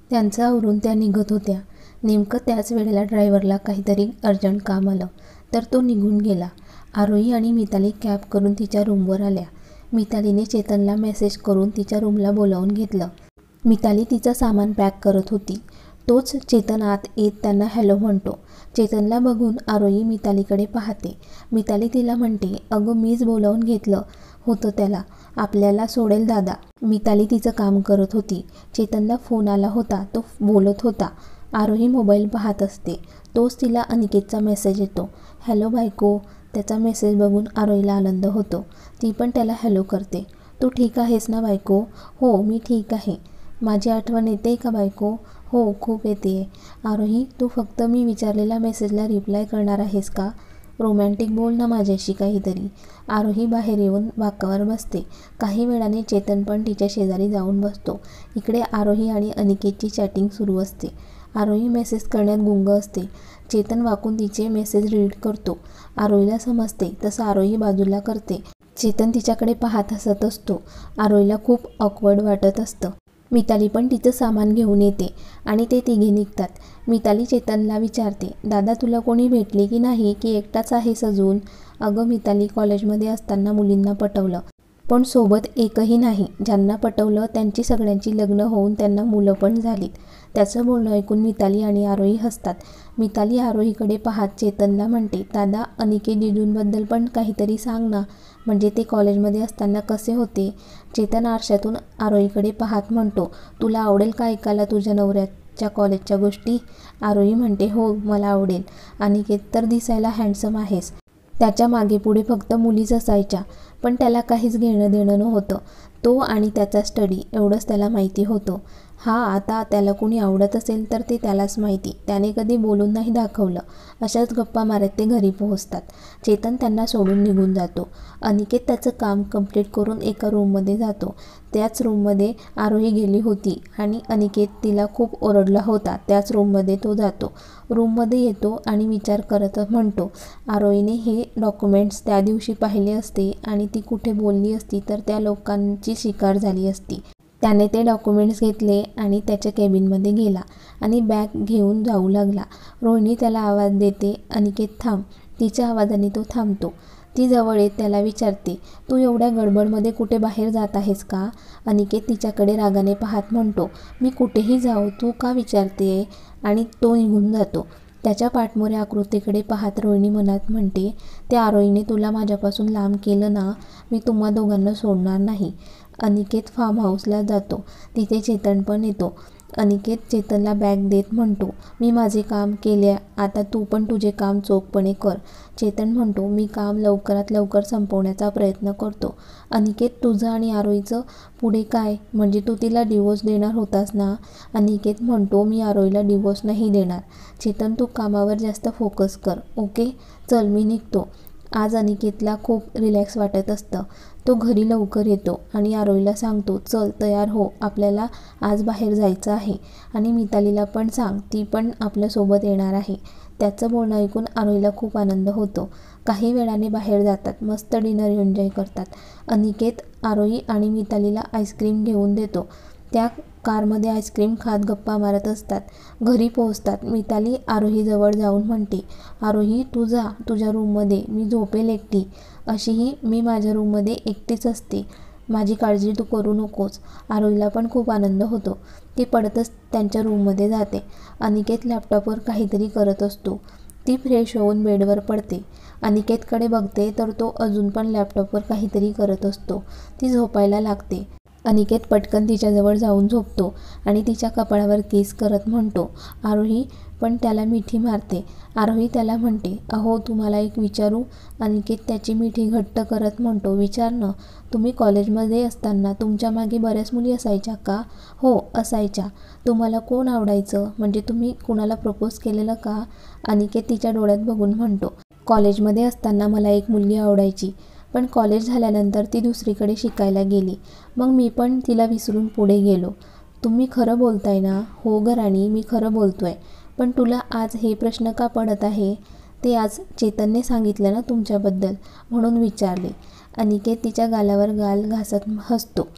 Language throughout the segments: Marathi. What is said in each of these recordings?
त्यांचं आवरून त्या निघत होत्या. नेमकं त्याच वेळेला ड्रायव्हरला काहीतरी अर्जंट काम आलं तर तो निघून गेला. आरोही आणि मिताली कॅब करून तिच्या रूमवर आल्या. मितालीने चेतनला मेसेज करून तिच्या रूमला बोलावून घेतलं. मिताली तिचं सामान पॅक करत होती. तोच चेतन आत येत त्यांना हॅलो म्हणतो. चेतनला बघून आरोही मितालीकडे पाहते. मिताली तिला म्हणते, अगं मीच बोलावून घेतलं होतं त्याला, आपल्याला सोडेल दादा. मिताली तिचं काम करत होती. चेतनला फोन आला होता, तो बोलत होता. आरोही मोबाईल पाहत असते. तोच तिला अनिकेतचा मेसेज येतो. हॅलो बायको. त्याचा मेसेज बघून आरोहीला आनंद होतो. ती पण त्याला हॅलो करते. तू ठीक आहेस ना बायको? हो मी ठीक आहे. माझी आठवण येते का बायको? हो खूप येते. आरोही तू फक्त मी विचारलेल्या मेसेजला रिप्लाय करणार आहेस का? रोमॅन्टिक बोल ना माझ्याशी काहीतरी. आरोही बाहेर येऊन बाकावर बसते. काही वेळाने चेतन पण तिच्या शेजारी जाऊन बसतो. इकडे आरोही आणि अनिकेतची चॅटिंग सुरू असते. आरोही मेसेज करण्यात गुंग असते. चेतन वाकून तिचे मेसेज रीड करतो. आरोहीला समजते तसं आरोही बाजूला करते. चेतन तिच्याकडे पाहत हसत असतो. आरोहीला खूप ऑकवर्ड वाटत असतं. मिताली पण तिचं सामान घेऊन येते आणि ते तिघे निघतात. मिताली चेतनला विचारते, दादा तुला कोणी भेटले की नाही की एकटाच आहेस अजून? अगं मिताली, कॉलेजमध्ये असताना मुलींना पटवलं, पण सोबत एकही नाही. ज्यांना पटवलं त्यांची सगळ्यांची लग्न होऊन त्यांना मुलं पण झालीत. त्याचं बोलणं ऐकून मिताली आणि आरोही हसतात. मिताली आरोहीकडे पाहत चेतनला म्हणते, दादा अनिकेत जिजूंबद्दल पण काहीतरी सांग ना, म्हणजे ते कॉलेजमध्ये असताना कसे होते? चेतन आरशातून आरोहीकडे पाहत म्हणतो, तुला आवडेल का ऐकायला तुझ्या नवऱ्याच्या कॉलेजच्या गोष्टी? आरोही म्हणते, हो मला आवडेल. अनिकेत तर दिसायला हँडसम आहेस. त्याच्या मागे पुढे फक्त मुलीच असायच्या, पण त्याला काहीच घेणं देणं नव्हतं. तो आणि त्याचा स्टडी एवढंच त्याला माहिती होतं. हा आता त्याला कोणी आवडत असेल तर ते त्यालाच माहिती. त्याने कधी बोलून नाही दाखवलं. अशाच गप्पा मारत ते घरी पोहोचतात. चेतन त्यांना सोडून निघून जातो. अनिकेत त्याचं काम कंप्लीट करून एका रूममध्ये जातो. त्याच रूममध्ये आरोही गेली होती आणि अनिकेत तिला खूप ओरडला होता. त्याच रूममध्ये तो जातो. रूममध्ये येतो आणि विचार करत म्हणतो, आरोहीने हे डॉक्युमेंट्स त्या दिवशी पाहिले असते आणि ती कुठे बोलली असती तर त्या लोकांची शिकार झाली असती. त्याने ते डॉक्युमेंट्स घेतले आणि त्याच्या केबिनमध्ये गेला आणि बॅग घेऊन जाऊ लागला. रोहिणी त्याला आवाज देते, अनिकेत थांब. तिच्या आवाजाने तो थांबतो. ती जवळ येत त्याला विचारते, तू एवढ्या गडबडमध्ये कुठे बाहेर जात आहेस का? अनिकेत तिच्याकडे रागाने पाहत म्हणतो, मी कुठेही जाऊ, तू का विचारते? आणि तो निघून जातो. त्याच्या पाठमोऱ्या आकृतीकडे पाहत रोहिणी मनात म्हणते, त्या आरोहीने तुला माझ्यापासून लांब केलं ना, मी तुम्हा दोघांना सोडणार नाही. अनिकेत फार्म हाऊसला जातो. तिथे चेतन पण येतो. अनिकेत चेतनला बॅग देत म्हणतो, मी माझे काम केले, आता तू पण तुझे काम चोखपणे कर. चेतन म्हणतो, मी काम लवकरात लवकर संपवण्याचा प्रयत्न करतो. अनिकेत तुझं आणि आरोहीचं पुढे काय? म्हणजे तू तिला डिवोर्स देणार होतास ना? अनिकेत म्हणतो, मी आरोहीला डिवोर्स नाही देणार. चेतन तू कामावर जास्त फोकस कर, ओके? चल मी निघतो. आज अनिकेतला खूप रिलॅक्स वाटत असतं. तो घरी लवकर येतो आणि आरोहीला सांगतो, चल तयार हो, आपल्याला आज बाहेर जायचं आहे आणि मितालीला पण सांग, ती पण आपल्यासोबत येणार आहे. त्याचं बोलणं ऐकून आरोहीला खूप आनंद होतो. काही वेळाने बाहेर जातात. मस्त डिनर एन्जॉय करतात. अनिकेत आरोही आणि मितालीला आईस्क्रीम घेऊन देतो. त्या कारमध्ये आईस्क्रीम खात गप्पा मारत असतात. घरी पोहोचतात. मिताली आरोहीजवळ जाऊन म्हणते, आरोही तू जा तुझ्या रूममध्ये, मी झोपेल एकटी. अशीही मी माझ्या रूममध्ये एकटीच असते. माझी काळजी तू करू नकोस. आरोहीला पण खूप आनंद होतो. ती पडतच त्यांच्या रूममध्ये जाते. अनिकेत लॅपटॉपवर काहीतरी करत असतो. ती फ्रेश होऊन बेडवर पडते. अनिकेतकडे बघते तर तो अजून पण लॅपटॉपवर काहीतरी करत असतो. ती झोपायला लागते. अनिकेत पटकन तिच्याजवळ जाऊन झोपतो आणि तिच्या कपाळावर किस करत म्हणतो, आरोही, पण त्याला मिठी मारते. आरोही त्याला म्हणते, अहो तुम्हाला एक विचारू? अनिकेत त्याची मिठी घट्ट करत म्हणतो, विचार ना. तुम्ही कॉलेजमध्ये असताना तुमच्या मागे बऱ्याच मुली असायच्या का? हो असायच्या. तुम्हाला कोण आवडायचं? म्हणजे तुम्ही कुणाला प्रपोज केलेलं का? अनिकेत तिच्या डोळ्यात बघून म्हणतो, कॉलेजमध्ये असताना मला एक मुलगी आवडायची, पण कॉलेज झाल्यानंतर ती दुसरीकडे शिकायला गेली. मग मी पण तिला विसरून पुढे गेलो. तुम्ही खरं बोलताय ना? हो ग राणी, मी खरं बोलतोय. पण तुला आज हे प्रश्न का पडत आहे? ते आज चेतनने सांगितलं ना तुमच्याबद्दल, म्हणून विचारले. अनिकेत तिच्या गालावर गाल घासत हसतो.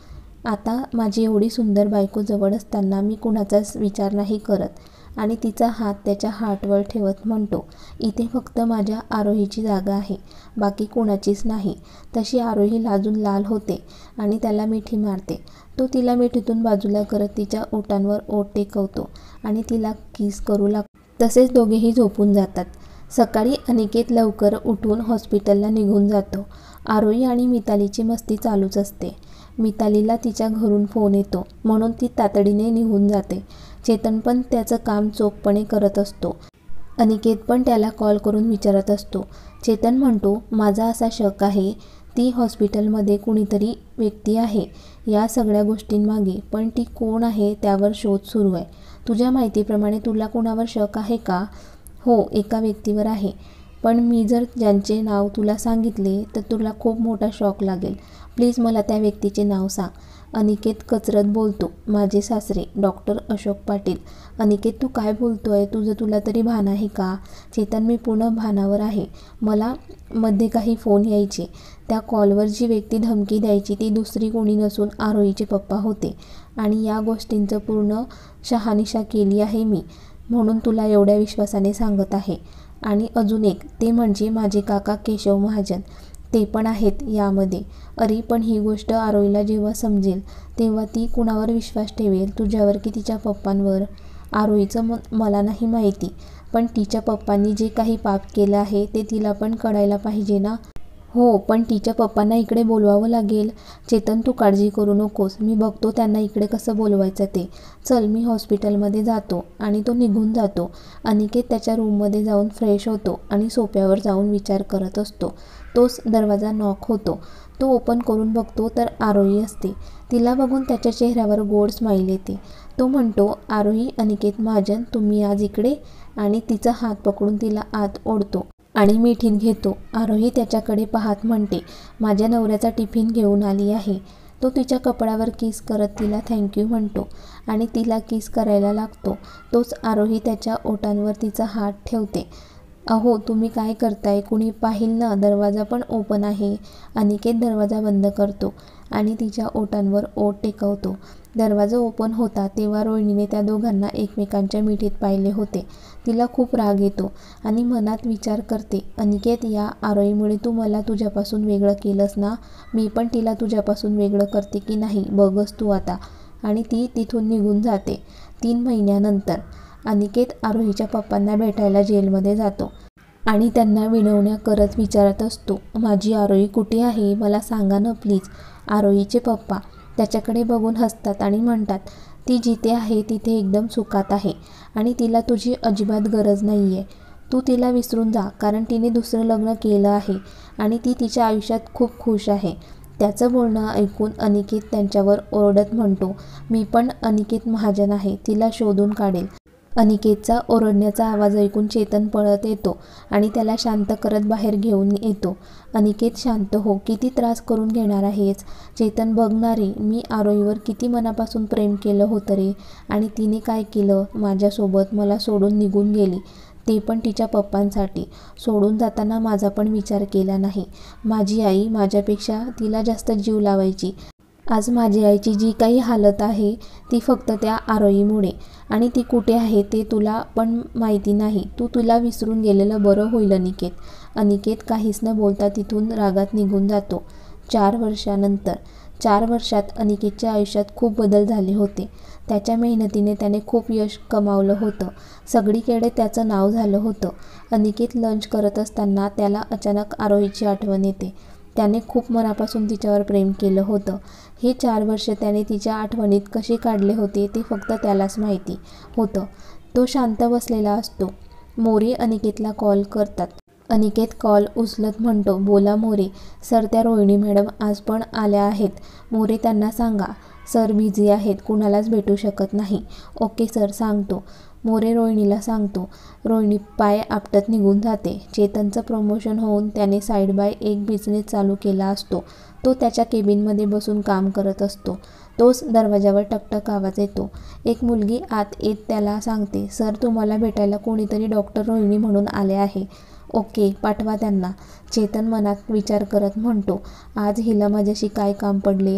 आता माझी एवढी सुंदर बायको जवळ असताना मी कुणाचाच विचार नाही करत आणि तिचा हात त्याच्या हार्टवर ठेवत म्हणतो, इथे फक्त माझ्या आरोहीची जागा आहे, बाकी कोणाचीच नाही. तशी आरोही लाजून लाल होते आणि त्याला मिठी मारते. तो तिला मिठीतून बाजूला करत तिच्या ओठांवर ओठ टेकवतो आणि तिला किस करू लागतो. तसेच दोघेही झोपून जातात. सकाळी अनिकेत लवकर उठून हॉस्पिटलला निघून जातो. आरोही आणि मितालीची मस्ती चालूच असते. मितालीला तिच्या घरून फोन येतो म्हणून ती तातडीने निघून जाते. चेतन पण त्याचं काम चोखपणे करत असतो. अनिकेत पण त्याला कॉल करून विचारत असतो. चेतन म्हणतो, माझा असा शक आहे, ती हॉस्पिटलमध्ये कुणीतरी व्यक्ती आहे या सगळ्या गोष्टींमागे, पण ती कोण आहे त्यावर शोध सुरू आहे. तुझ्या माहितीप्रमाणे तुला कोणावर शक आहे का? हो, एका व्यक्तीवर आहे, पण मी जर ज्यांचे नाव तुला सांगितले तर तुला खूप मोठा शॉक लागेल. प्लीज मला त्या व्यक्तीचे नाव सांग. अनिकेत कचरत बोलतो, माझे सासरे डॉक्टर अशोक पाटील. अनिकेत, तू काय बोलतोय? तुला तरी भान आहे का? चेतन, मी पूर्ण भानावर आहे. मला मध्ये काही फोन यायचे. त्या कॉलवर जी व्यक्ती धमकी द्यायची ती दुसरी कोणी नसून आरोहीचे पप्पा होते आणि या गोष्टींचं पूर्ण शहानिशा केली आहे मी, म्हणून तुला एवढ्या विश्वासाने सांगत आहे. आणि अजून एक, ते म्हणजे माझे काका केशव महाजन, ते पण आहेत यामध्ये. अरे पण ही गोष्ट आरोहीला जेव्हा समजेल तेव्हा ती कुणावर विश्वास ठेवेल, तुझ्यावर की तिच्या पप्पांवर? आरोहीचं मला नाही माहिती, पण तिच्या पप्पांनी जे काही पाप केलं आहे ते तिला पण कळायला पाहिजे ना. हो, पण तिच्या पप्पांना इकडे बोलवावं लागेल. चेतन, तू काळजी करू नकोस, मी बघतो त्यांना इकडे कसं बोलवायचं ते. चल, मी हॉस्पिटलमध्ये जातो. आणि तो निघून जातो. अनिकेत त्याच्या रूममध्ये जाऊन फ्रेश होतो आणि सोफ्यावर जाऊन विचार करत असतो. तोच दरवाजा नॉक होतो. तो ओपन करून बघतो तर आरोही असते. तिला बघून त्याच्या चेहऱ्यावर गोड स्माईल येते. तो म्हणतो, आरोही, अनिकेत महाजन तुम्ही आज इकडे? आणि तिचा हात पकडून तिला आत ओढतो आणि मिठीत घेतो. आरोही त्याच्याकडे पाहत म्हणते, माझ्या नवऱ्याचा टिफिन घेऊन आली आहे. तो तिच्या कपड्यावर किस करत तिला थँक्यू म्हणतो आणि तिला किस करायला लागतो. तोच आरोही त्याच्या ओठांवर तिचा हात ठेवते. अहो, तुम्ही काय करताय? कुणी पाहिल ना, दरवाजा पण ओपन आहे. अनिकेत दरवाजा बंद करतो आणि तिच्या ओठांवर ओठ टेकवतो. दरवाजा ओपन होता तेव्हा रोहिणीने त्या दोघांना एकमेकांच्या मिठीत पाहिले होते. तिला खूप राग येतो आणि मनात विचार करते, अनिकेत, या आरोहीमुळे तू मला तुझ्यापासून वेगळं केलंस ना, मी पण तिला तुझ्यापासून वेगळं करते की नाही बघच तू आता. आणि ती तिथून निघून जाते. 3 महिन्यानंतर अनिकेत आरोहीच्या पप्पांना भेटायला जेलमध्ये जातो आणि त्यांना विनवण्या करत विचारत असतो, माझी आरोही कुठे आहे? मला सांगा ना प्लीज. आरोहीचे पप्पा त्याच्याकडे बघून हसतात आणि म्हणतात, ती जिथे आहे तिथे एकदम सुखात आहे आणि तिला तुझी अजिबात गरज नाही आहे. तू तिला विसरून जा, कारण तिने दुसरं लग्न केलं आहे आणि ती तिच्या आयुष्यात खूप खुश आहे. त्याचं बोलणं ऐकून अनिकेत त्यांच्यावर ओरडत म्हणतो, मी पण अनिकेत महाजन आहे, तिला शोधून काढेल. अनिकेतचा ओरडण्याचा आवाज ऐकून चेतन पळत येतो आणि त्याला शांत करत बाहेर घेऊन येतो. अनिकेत, शांत हो, किती त्रास करून घेणार आहेस? चेतन, बघणार रे, मी आरोहीवर किती मनापासून प्रेम केलं होतं रे, आणि तिने काय केलं माझ्यासोबत, मला सोडून निघून गेली, ते पण तिच्या पप्पांसाठी. सोडून जाताना माझा पण विचार केला नाही. माझी आई माझ्यापेक्षा तिला जास्त जीव लावायची. आज माझी आईची जी काही हालत आहे ती फक्त त्या आरोहीमुळे, आणि ती कुठे आहे ते तुला पण माहिती नाही. तू तुला विसरून गेलेलं बरं होईल अनिकेत. अनिकेत काहीच न बोलता तिथून रागात निघून जातो. 4 वर्षानंतर 4 वर्षात अनिकेतच्या आयुष्यात खूप बदल झाले होते. त्याच्या मेहनतीने त्याने खूप यश कमावलं होतं. सगळीकडे त्याचं नाव झालं होतं. अनिकेत लंच करत असताना त्याला अचानक आरोहीची आठवण येते. त्याने खूप मनापासून तिच्यावर प्रेम केलं होतं. हे 4 वर्ष त्याने तिच्या आठवणीत कसे काढले होते ते फक्त त्यालाच माहिती होतं. तो शांत बसलेला असतो. मोरे अनिकेतला कॉल करतात. अनिकेत कॉल उचलत म्हणतो, बोला मोरे. सर, त्या रोहिणी मॅडम आज पण आल्या आहेत. मोरे त्यांना सांगा. सर बिझी आहेत, कुणालाच भेटू शकत नाही. ओके सर, सांगतो. मोरे रोहिणीला सांगतो. रोहिणी पाय आपटत निघून जाते. चेतनचं प्रमोशन होऊन त्याने साईड बाय एक बिझनेस चालू केला असतो. तो त्याच्या केबिनमध्ये बसून काम करत असतो. तोच दरवाजावर टकटक आवाज येतो. एक मुलगी आत येत त्याला सांगते, सर तुम्हाला भेटायला कोणीतरी डॉक्टर रोहिणी म्हणून आले आहे. ओके, पाठवा त्यांना. चेतन मनात विचार करत म्हणतो, आज हिला माझ्याशी काय काम पडले?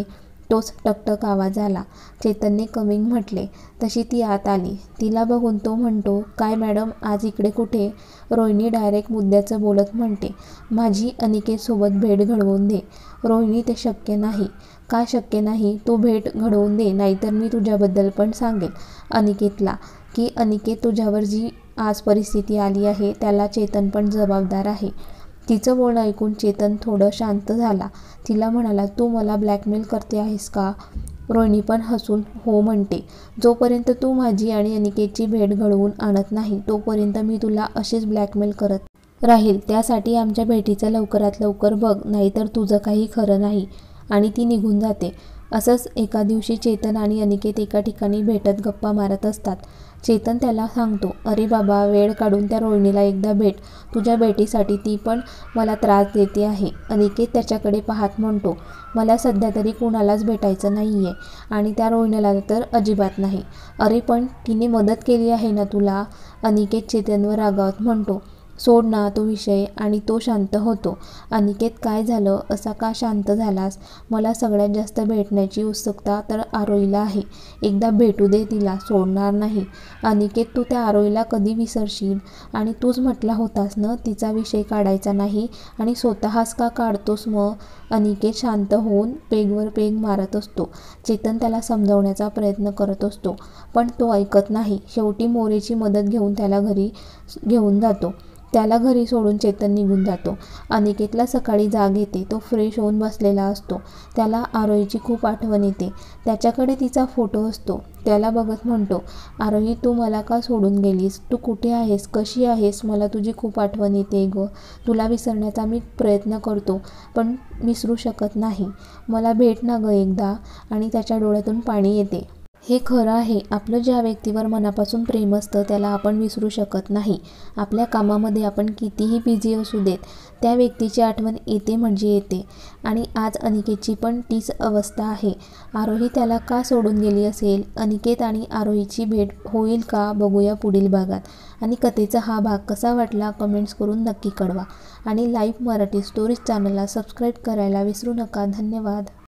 तोच टकटक आवाज आला. चेतनने कमिंग म्हटले तशी ती आत आली. तिला बघून तो म्हणतो, काय मॅडम आज इकडे कुठे? रोहिणी डायरेक्ट मुद्द्याचं बोलत म्हणते, माझी अनिकेतसोबत भेट घडवून दे. रोहिणी ते शक्य नाही. का शक्य नाही? तू भेट घडवून दे, नाहीतर मी तुझ्याबद्दल पण सांगेल अनिकेतला की अनिकेत तुझ्यावर जी आज परिस्थिती आली आहे त्याला चेतन पण जबाबदार आहे. तिचं बोलणं ऐकून चेतन थोडं शांत झाला. तिला म्हणाला, तू मला ब्लॅकमेल करते आहेस का? रोहिणी पण हसून हो म्हणते. जोपर्यंत तू माझी आणि अनिकेतची भेट घडवून आणत नाही तोपर्यंत मी तुला अशीच ब्लॅकमेल करत राहील. त्यासाठी आमच्या भेटीचं लवकरात लवकर बघ, नाहीतर तुझं काही खरं नाही. आणि ती निघून जाते. असंच एका दिवशी चेतन आणि अनिकेत एका ठिकाणी भेटत गप्पा मारत असतात. चेतन त्याला सांगतो, अरे बाबा वेळ काढून त्या रोहिणीला एकदा भेट. तुझ्या भेटीसाठी ती पण मला त्रास देते आहे. अनिकेत त्याच्याकडे पाहत म्हणतो, मला सध्या तरी कुणालाच भेटायचं नाही आहे आणि त्या रोहिणीला तर अजिबात नाही. अरे पण तिने मदत केली आहे ना तुला? अनिकेत चेतनवर रागावत म्हणतो, सोड ना तो विषय. आणि तो शांत होतो. अनिकेत काय झालं? असा का शांत झालास? मला सगळ्यात जास्त भेटण्याची उत्सुकता तर आरोहीला आहे. एकदा भेटू दे तिला, सोडणार नाही. अनिकेत तू त्या आरोहीला कधी विसरशील? आणि तूच म्हटला होतास ना तिचा विषय काढायचा नाही आणि स्वतःच का काढतोस मग? अनिकेत शांत होऊन पेगवर पेग मारत असतो. चेतन त्याला समजावण्याचा प्रयत्न करत असतो पण तो ऐकत नाही. शेवटी मोरेची मदत घेऊन त्याला घरी घेऊन जातो. त्याला घरी सोडून चेतन निघून जातो. अनिकेतला सकाळी जाग येते. तो फ्रेश होऊन बसलेला असतो. त्याला आरोहीची खूप आठवण येते. त्याच्याकडे तिचा फोटो असतो. त्याला बघत म्हणतो, आरोही तू मला का सोडून गेलीस? तू कुठे आहेस? कशी आहेस? मला तुझी खूप आठवण येते गं. तुला विसरण्याचा मी प्रयत्न करतो पण विसरू शकत नाही. मला भेट ना गं एकदा. आणि त्याच्या डोळ्यातून पाणी येते. हे खरं आहे. आपलं ज्या व्यक्तीवर मनापासून प्रेम असतं त्याला आपण विसरू शकत नाही. आपल्या कामामध्ये आपण कितीही बिझी असू देत, त्या व्यक्तीची आठवण येते म्हणजे येते. आणि आज अनिकेतची पण तीच अवस्था आहे. आरोही त्याला का सोडून गेली असेल? अनिकेत आणि आरोहीची भेट होईल का? बघूया पुढील भागात. आणि कथेचा हा भाग कसा वाटला कमेंट्स करून नक्की कळवा. आणि लाईव्ह मराठी स्टोरीज चॅनलला सबस्क्राईब करायला विसरू नका. धन्यवाद.